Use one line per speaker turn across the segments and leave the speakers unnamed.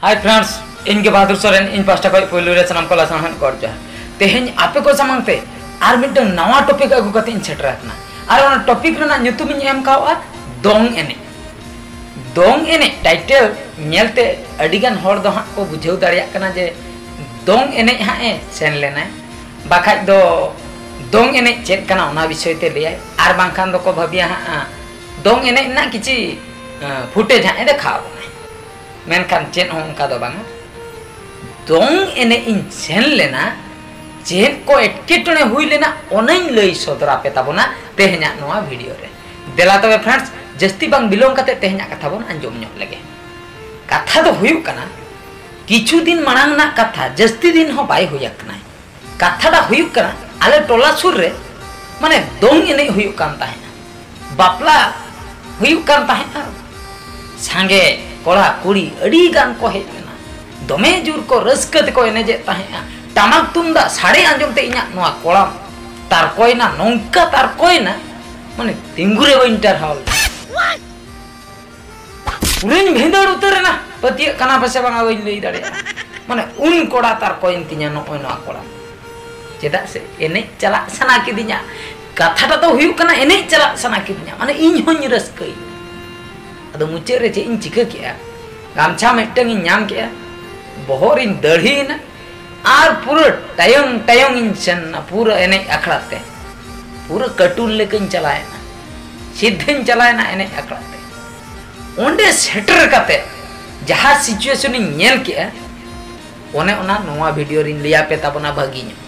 Hi friends इन के बहादुर सोरेन इन pasta को पहलू रे सनम को लासन कर जा तेहेन आपे को समंगते आर मिटन नवा टॉपिक अगु कते इन सेटर रखना आर ओना टॉपिक रना ᱧᱩᱛᱩᱢ ᱤᱧ एम कावा दोंग एने टाइटल नेलते अडिगान हर दो हा को बुझाव दाड़िया कना जे दोंग एने हा ए सेन लेना बाखा दो दोंग एने चेक कना ओना विषय ते लेय आर बांखान दो को भाबिया हा दोंग एने ना किछि फुटेज हा देखाव मेनखान चेन हो उनका दो बांगा दोंग एने इन सेन लेना चेन को एटकेटने हुई लेना ओनइन लई सदरा पे ताबोना तेहना नोआ वीडियो रे देला तबे फ्रेंड्स जस्ती बांग बिलोंग कते तेहना कथा बोन अंजम ᱧᱚᱜ लगे कथा दो हुयु कना किछु दिन मांग ना कथा जस्ती दिन हो बाय हुया कना कथा दा हुयु कना आले टोला सुर रे माने दोंग एने हुयु कान ताहेना बापला हुयु कान ताहेना सांगे कोड़ा कुड़ी अड़ी गान को हेजना दमे जुर को रस्कत को एनेजे ताहेना टामक तुमदा साड़े आंजम ते इना नोआ कोड़ा तार कोइना नोंका तार कोइना माने तिंगुरे विंटर हॉल पुरिन भेंदड़ उतरेना पतिय कना पसे बांगा वई लई दाड़े माने उन कोड़ा तार कोइन तिnya नोय नोआ कोड़ा चेदा से एने चला सना किदिnya कथाटा तो हुयु कना एने चला सना किदिnya माने इन होኝ रस्कई अदो मुचे रे चे इन चिका किया गामछा मेटंग इन नाम किया बहोर इन दढ़ीना आर पूरा टायंग टायंग इन सन पूरा एने अखड़ाते पूरा कटून लेकिन चलाए ना सीधे चलाए ना एने अखड़ाते ओंडे सेटर कते जहां सिचुएशन इन नेल किया ओने ओना नोवा वीडियो रिन लिया पे ताबना भागी नो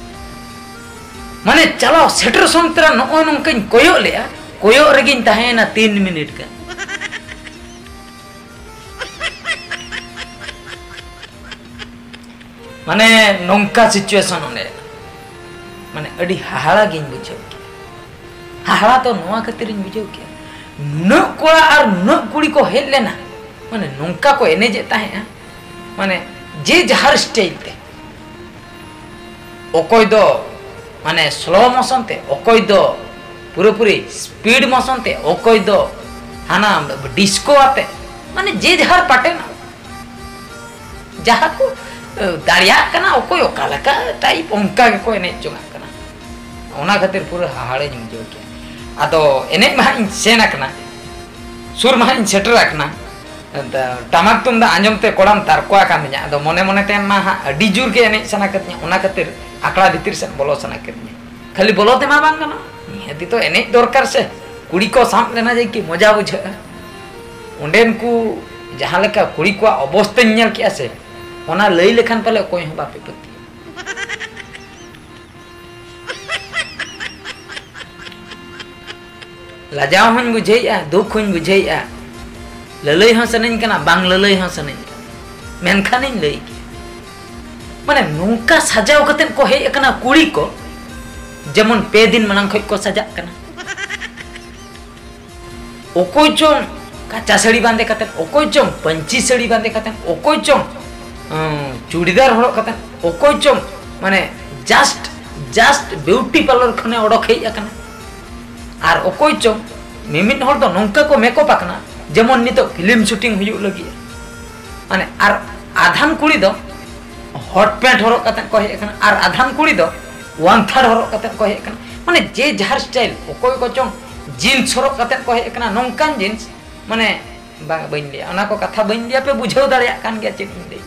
माने चलो सेटर संतरा नो नोंकन कोयो लेया कोयो रेगिन ताहेना 3 मिनट का माने नोंका सिचुएशन होने माने अड़ी हाहाड़ा गिन बुझाव के हाहाड़ा तो नोआ खातिर बुझाव के नुना कोड़ा और नुना कुड़ी को हेल लेना माने नोंका को एने जेता है माने जे जहर स्टाइल ते ओकोय दो माने स्लो मोशन ते ओकोय दो पूरे पूरी स्पीड मोशन ते ओकोय दो हाना डिस्को आते माने जे जहर पाटे ना जहा को दाड़िया कना ओकोय ओकालका टाइप उनका के को एने चोंगा कना ओना खातिर पूरा हाहाड़े बुझाव के आदो एने मा इन सेना कना सुर मा इन सेटर रखना टमाक तुम दा आंजम ते कोड़ाम तार को कामिया आदो मने मने ते मा अडी जुर के एने सना कतnya ओना खातिर आकड़ा भीतर से बोलो सना कतnya खाली बोलो ते मा बांग कना निहति तो एने दरकार से कुड़ी को साम लेना जाय कि मजा बुझा ओंडेन को जहां लेका कुड़ी को अवस्था नेल किया से ओना लई लेखान पले कोई हो बापे पति लाजाव हन बुझैया दुख हन बुझैया ललई हो सनइन कना बांग ललई हो सनइन मेनखान इन लई माने नोंका सजाव कतेन को हेय कना कुड़ी को जेमन पे दिन मानang खय को सजा कना ओकोय चों काचा साड़ी बांधे कतेन ओकोय चों पंची साड़ी बांधे कतेन ओकोय चों चूड़ीदार हड़ो कते ओकोय चों माने जस्ट ब्यूटी पार्लर खने ओडक हेय आकना आर ओकोय चों मिमिट हर दो नोंका को मेकअप आकना जेमन नितो फिल्म शूटिंग हुयु लगी माने आर आधान कुड़ी दो हॉट पैंट हरो कते को हेय आकना आर आधान कुड़ी दो वन थर्ड हरो कते को हेय आकना माने जे जहर स्टाइल ओकोय को चों जीन्स हरो कते को हेय आकना नोंकान जीन्स माने बइन लिया ओना को कथा बइन लिया पे बुझाव दाड़िया कान गया चेक दे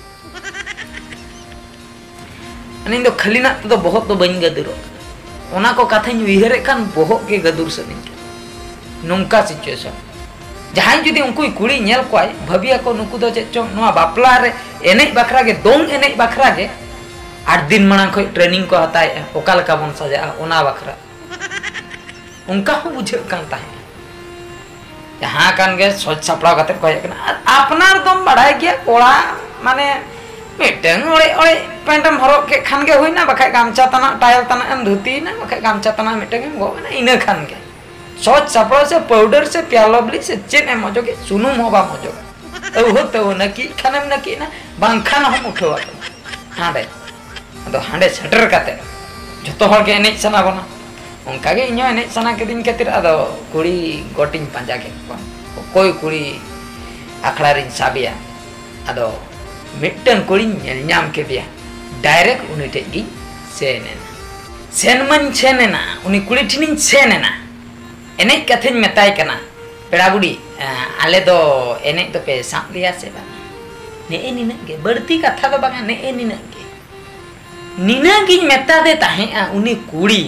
अने दो खाली ना तो बहुत तो बन गदुरो ओना को कथा उहरे खान बहुत के गदुर सनी नोंका सिचुएशन जहां जुदी उनको कुड़ी नेल कोय भाबिया को नुकु दो चे चों नोआ बापला रे एने बखरा के दोंग एने बखरा के 8 दिन मांग खय ट्रेनिंग को हताय ओकाल का बन सजा ओना बखरा उनका हो बुझे कान ताहे जहां कान के सोच सपड़ा कते कोय अपनार दम बढ़ाय गया कोड़ा माने मिटंग ओळे ओळे पेंटम हरक के खान के होइना बखाय गामचा तना टायल तना एम धुती ना बखाय गामचा तना मिटंग गो ना इने खान के सोच सपड़ा से पाउडर से प्यालबली से चेन एम मजो के सुनुम होबा मजो ओ होते हो नकी खानम नकी ना बांखान हम उठवा हाडे अदो हाडे सेटर काते जतो हर के एने सना बना उनका के इनो एने सना के दिन खातिर अदो कुड़ी गोटिन पांजा के कोई कुड़ी आखड़ा रिन साबिया अदो मिट्टन कुड़ी नाम के दिया डायरेक्ट उन्हीं टेगी सेनेना सेनमन सेनेना उन्हीं कुड़ी ठिनिन सेनेना एने कथिन मेताई कना पेड़ा बुड़ी आले दो एने तो पे साम लिया से बा ने निना के बढ़ती कथा तो बागा ने निना के निना की मेता दे ताहे उन्हीं कुड़ी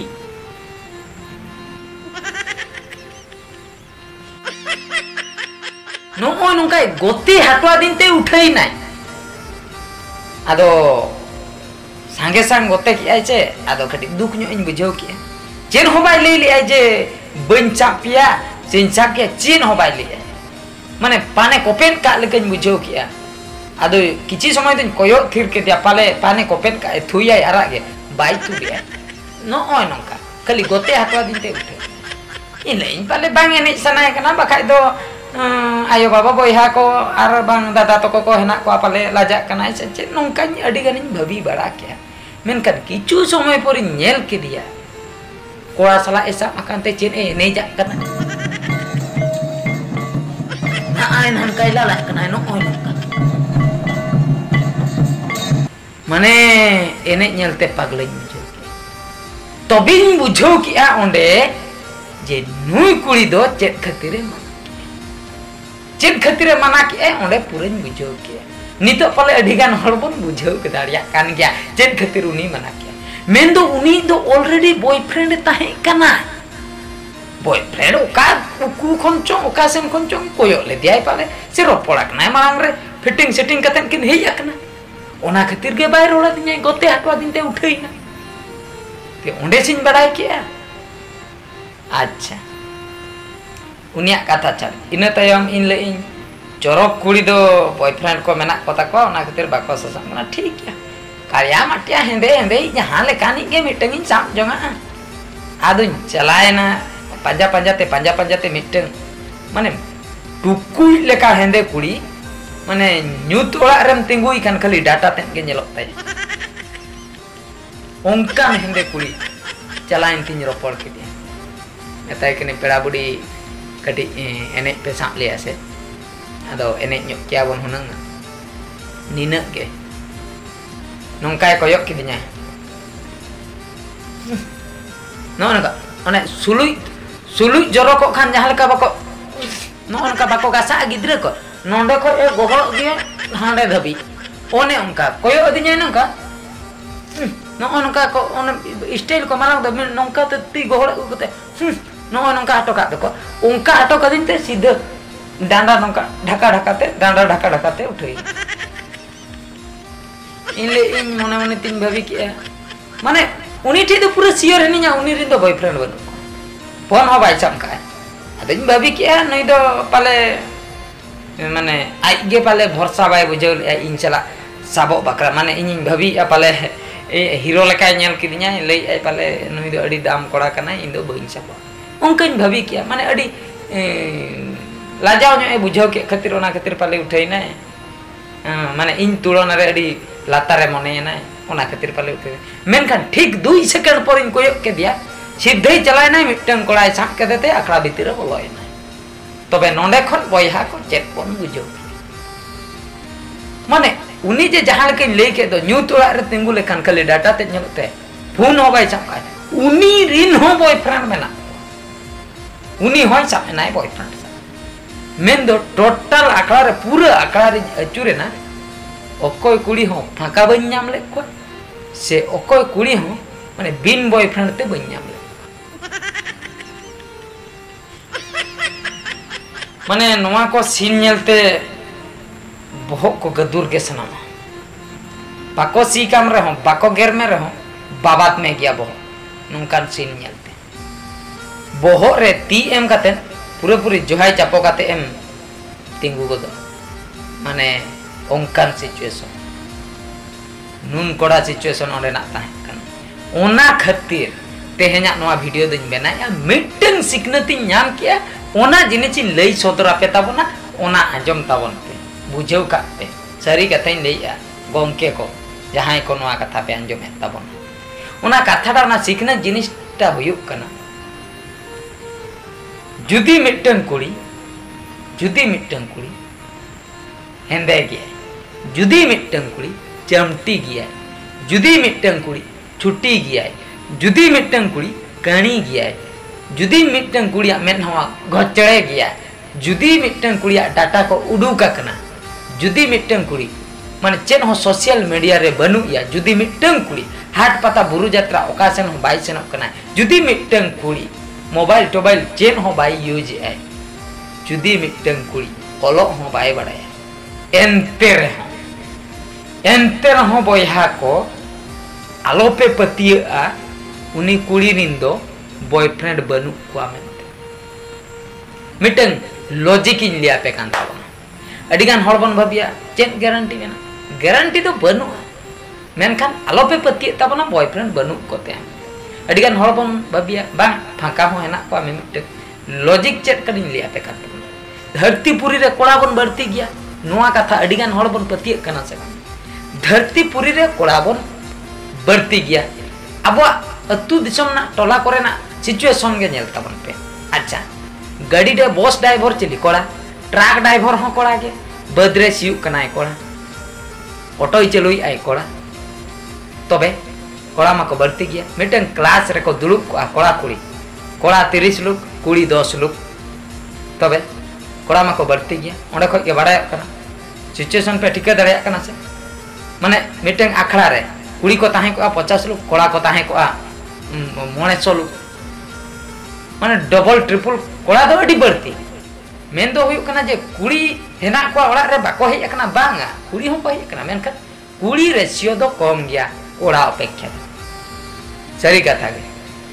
नो नौका गोते हटवा दिन ते उठाई ना आदो सांगे सांग गोते किया चे आदो कटी दुख न्यो इन बुझाव किया चेन हो बाय ले लिया जे बन चापिया चेन चाप के चेन हो बाय लिया माने पाने कोपेन का लेकिन बुझाव किया आदो किछि समय दिन कोयो थिर के दिया पाले पाने कोपेन का थुया आरा के बाई तु दिया नो ओय नौका खाली गोते हटवा दिन ते उठे इन पाले बांग एने सनाय कना बखाय दो आयो बाबा बोहा को आर बांग दादा तको को हेना को पाले लाजा कना से चे नौका अडी गानिन भबी बड़ा के मेनकन किछु समय पर नेल के दिया कोड़ा सला ऐसा मकानते चेन ए नहीं जा कना ना आइन हम कैला ला कना नो ओय नौका माने एने नेलते पागले बुझो तबिन बुझो किया ओंडे जे नुई कुड़ी दो चेत खातिर चेत खातिर मना के ओंडे पूरन बुझो के नितो पाले अडिगान हड़बन बुझो के दाड़िया कान गया चेत खातिर उनी मना के मेन दो उनी दो ऑलरेडी बॉयफ्रेंड ताहे कना बॉयफ्रेंड ओका कु खनचो ओका सेन खनचो कोयो ले दियाय पाले से रोपड़ा कना मांग रे फिटिंग सेटिंग कतन किन हेय कना ओना खातिर के बाय रोड़ा दिने गोते हटवा दिनते उठैना ते ओंडे सिन बड़ाय के अच्छा उनिया कथा चल इन तयम इन ले इन चरक कुड़ी दो बॉयफ्रेंड को मेना कोता को ना खातिर बाको ससंगना ठीक है कार्या मटिया हेंदे हेंदे जहां ले कानी के मिटंग इन साम जंगा आदु चलायना पंजा पंजा ते मिटंग माने टुकुई लेका हेंदे कुड़ी माने न्यूत ओड़ा रेम तिंगुई खान खाली डाटा तेन के नेलोक ताय ओंका हेंदे कुड़ी चलायन तिन रोपड़ के दिया मेताय कने पेड़ा बुड़ी कटी एने पे साप लिया से अदो एने न्यो क्या बन हुनंग निना के नोंकाय कोयक किदिnya नोनका ओने सुलुई जरो को खान जहां लेका बको नोनका बको गासा गिद्रे को नोंडे को ए गोहल दिए हांडे धबी ओने उनका कोयो दिnya नोंका नोनका को ओन स्टाइल को मारंग द नोंका ते ती गोहल उते नो नौका हटो का देखो उनका हटो का दिन ते सीधे डांडा नौका ढका ढकाते उठे इनले इन मने मने तीन भाभी किया माने उनी ठी तो पूरा सियर हनिया उनी रिन दो बॉयफ्रेंड बन फोन हो बाई चमका अदन भाभी किया नहीं दो पाले माने आइगे पाले भरोसा बाय बुझल इन चला साबो बकरा माने इन भाभी पाले हीरो लेका नेल किदिnya लई आई पाले नई दो अडी दाम कोड़ा कना इन दो बइन साबो उनका भाभी किया माने अड़ी लाजाव नो बुझाव के खातिर ओना खातिर पाले उठै ना माने इन तुलना रे अड़ी लातारे मने ना ओना खातिर पाले उठै मेनखान ठीक 2 सेकंड पर इन कोयो के दिया सीधे चलाय ना मिटन कोड़ाय साप के देते अखड़ा भीतर बोलय ना तबे नोंडे खन बयहा को चेक बन बुझो माने उनी जे जहां के ले के दो न्यू तोड़ा रे तिंगु लेखान खाली डाटा ते नेलते फोन हो बाय साप उनी रिन हो बॉयफ्रेंड मेना उनी होय साप नाय बॉयफ्रेंड मेन दो टोटल आकड़ा रे पूरा आकड़ा रे अचुरे ना ओकोय कुड़ी हो फाका बन नाम ले को से ओकोय कुड़ी हो माने बिन बॉयफ्रेंड ते बन नाम ले माने नोवा को सीन नेलते बहुत को गदुर के सनामा बाको सी काम रे हो बाको गेर में रे हो बाबात में गया बहुत नोंकान सीन नेलते बहुत रे ती एम काते पूरे पूरी जोहाय चापो काते एम तिंगु गदो माने ओंकान सिचुएशन नुन कोड़ा सिचुएशन ओंडे ना ताहे कन ओना खातिर तेहेना नोवा वीडियो दिन बनाया मिटन सिकनती नाम किया ओना जिनिस लई सदर आपे ताबोना ओना आजम ताबोन पे बुझाव काते सारी कथाई लईया गोमके को जहां को नोवा कथा पे आंजम ताबोन ओना कथाटा ओना सिकना जिनिसटा हुयुक कना जुदी मिटन कुड़ी हेंदे गया जुदी मिट्टन कुड़ी चमटी गया जुदी मिट्टन कुड़ी छुट्टी गया जुदी मिट्टन कुड़ी कणी गया जुदी मिट्टन कुड़िया मेनवा घचड़े गया जुदी मिट्टन कुड़िया डाटा को उडूका कना जुदी मिट्टन कुड़ी माने चेन हो सोशल मीडिया रे बनू या जुदी मिट्टन कुड़ी हाट पता बुरु यात्रा ओकासन हो बाई सेनक कना जुदी मिट्टन कुड़ी मोबाइल टोबाइल चेन हो बाई यूज है जुदी मिट्टन कुड़ी कलो हो बाई बड़ाया एंते रहो बयहा को आलोपे पतिया उनी कुड़ी रिंदो बॉयफ्रेंड बनू कुआ मेनते मिटन लॉजिक इन लिया पे कान ताबना अडिगान हर बन भाबिया चेन गारंटी मेना गारंटी तो बनू मेनखान आलोपे पतिया ताबना बॉयफ्रेंड बनू कोते अडिगान हर बन भाबिया बा फाका हो हेना कुआ मिटन लॉजिक चेक करिन लिया पे कान ताबना धरतीपुरी रे कोड़ा बन बढ़ती गया नोआ कथा अडिगान हर बन पतिया कना से धरतीपुरी रे कोड़ा बन बढ़ती गया अब अतु दिसम ना टोला करे ना सिचुएशन के नेल तबन पे अच्छा गाड़ी रे बस ड्राइवर चली कोड़ा ट्रक ड्राइवर हो कोड़ा के बदरे सियु कनाय कोड़ा ऑटो चलुई आय कोड़ा तबे कोड़ा माको बढ़ती गया मिटन क्लास रे को दुड़ुब कोड़ा कुड़ी कोड़ा 30 लोग कुड़ी 10 लोग तबे कोड़ा माको बढ़ती गया ओंडे खय के बाड़ाय कना सिचुएशन पे ठिका दाड़ाय कना से माने मिटन आखड़ा रे कुड़ी को ताहे को 50 लोग कोड़ा को ताहे को 900 लोग माने डबल ट्रिपल कोड़ा दो अडी बढ़ती मेन दो हुई कना जे कुड़ी हेना को ओड़ा रे बाको हेय कना बांगा कुड़ी हो हेय कना मेनका कुड़ी रेशियो दो कम गया कोड़ा अपेक्षा सरी कथा गे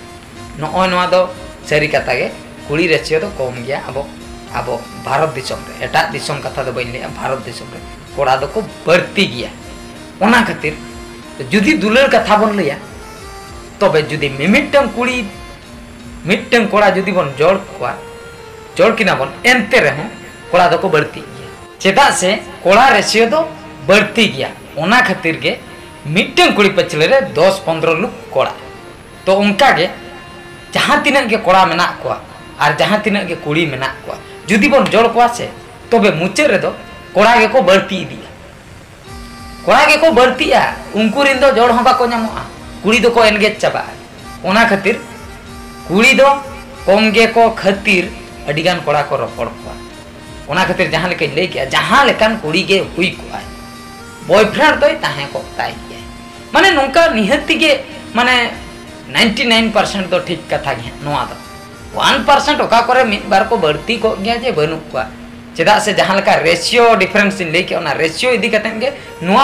नोय नोआ दो सरी कथा गे कुड़ी रेशियो दो कम गया अब भारत दिसम रे एटा दिसम कथा दो बइन ले भारत दिसम रे कोड़ा दो को बढ़ती गया ओना खातिर जुदी दुलर कथा बन लिया तबे जुदी मिमिटन कुड़ी मिटन कोड़ा जुदी बन जोड़ किना बन एनते रहो कोड़ा दो को बढ़ती गया चेदा से कोड़ा रेशियो दो बढ़ती गया ओना खातिर के मिटन कुड़ी पछले रे 10-15 लोग कोड़ा तो उनका के जहां तिना के कोड़ा मेना को और जहां तिना के कुड़ी मेना को जुदी बन जोड़ को से तबे मुचे रे दो कोड़ा के को बढ़ती दिया कोड़ा के को बढ़तीया उनको रिंदो जोड़ हो बाको नामोआ कुड़ी दो को एनगेज चाबा ओना खातिर कुड़ी दो कम गे को खातिर अडिगान कोड़ा को रपड़ को ओना खातिर जहां लेके ले गया जहां लेकान कुड़ी गे हुई को बॉयफ्रेंड तो ताहे को ताई गया माने नोंका निहति गे माने 99% तो ठीक कथा गे नोआ दो 1% ओका करे मिद बार को बढ़ती को गया जे बनु को चेदा से जहां लका रेशियो डिफरेंस इन लेके ओना रेशियो इदी कतन गे नोआ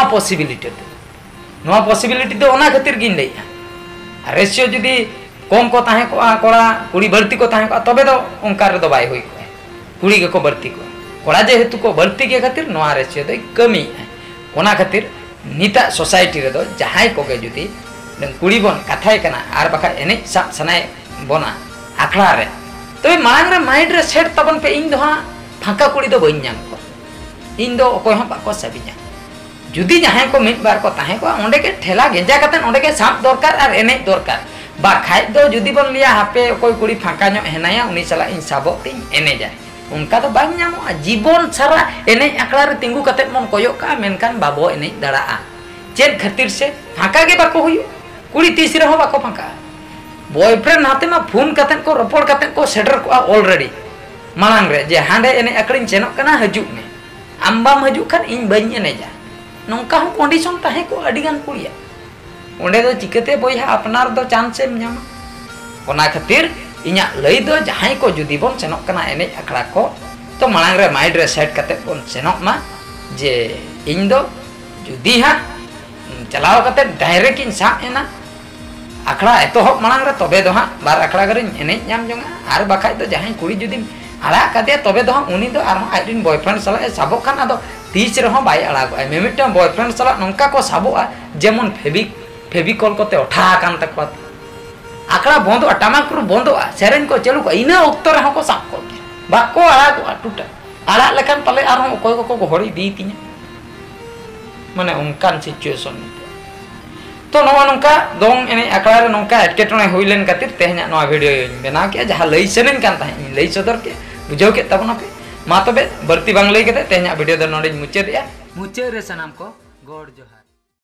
पॉसिबिलिटी तो ओना खातिर गिन लेया रेशियो जदी कम को ताहे को कोड़ा कुड़ी बढ़ती को ताहे को तबे दो ओंकार रे दो बाय होई को कुड़ी के को बढ़ती को कोड़ा जे हेतु को बढ़ती के खातिर नोआ रेशियो दो कमी ओना खातिर निता सोसाइटी रे दो जहाय को गे जदी कुड़ी बन कथाय कना आर बखा एने साब सनाय बना आखड़ा रे तबे मांग रे माइंड रे सेट तबन पे इन दो फाका कुड़ी दो बइन नाम को इन दो कोय हम बाको सबिया जुदी जहां को मिद बार को ताहे को ओंडे के ठेला गेंजा कतन ओंडे के साप दरकार और एने दरकार बा खाय दो जुदी बन लिया हापे कोई कुड़ी फाका नो हेनाया उनी सला इन साबो तिन एने जाय उनका तो बाय नामो जीवन सारा एने आकड़ा रे तिंगु कते मन कोयो का मेनकान बाबो एने दड़ा चेन खातिर से फाका के बाको हुई कुड़ी तीस रे हो बाको फाका बॉयफ्रेंड हाते मा फोन कतन को रपड़ कतन को सेटर को ऑलरेडी मांग रे जे हांडे एने अकड़िन चेनक कना हजुक ने आमबाम हजुक खान इन बइन एने जा नोंका हम कंडीशन ताहे को अडिगान कुड़िया ओंडे दो चिकते बयहा अपनार दो चांस एम न्यामा ओना खातिर इना लई दो जहां को जुदी बन सेनक कना एने अखड़ा को तो मांग रे माइंड रे सेट कते बन सेनक मा जे इन दो जुदी हा चलाव कते डायरेक्ट इन सा एना अखड़ा एतोहब मांग रे तबे दो हा बार अखड़ा करिन एने न्याम जोंगा आर बाखाय दो जहां कुड़ी जुदी आड़ा कदे तबे दो उनी दो आर आइडिन बॉयफ्रेंड सला साबो खान आदो तीस रहो बाय आड़ा को मेमिटा बॉयफ्रेंड सला नंका को साबोआ जेमन फेविकॉल कोते उठा कान तक आकड़ा बंदो टमाकरु बंदो सेरेन को चलू को इना उत्तर रहो को साब को बाको आड़ा को टूटा आड़ा लेखान पाले आर कोय को हड़ी दी तिया माने उनकान सिचुएशन तो नवा नंका दोंग एने आकड़ा रे नंका एटकेटने होइलेन खातिर तेहना नवा वीडियो बना के जहां लई सेनेन कान ताहे लई सदर के बुझाव के तबना पे मा तबे बर्ती बांग लई के तेहना वीडियो द नोडे मुचे दिया। मुचाद रे सानाम को गॉड जोहार।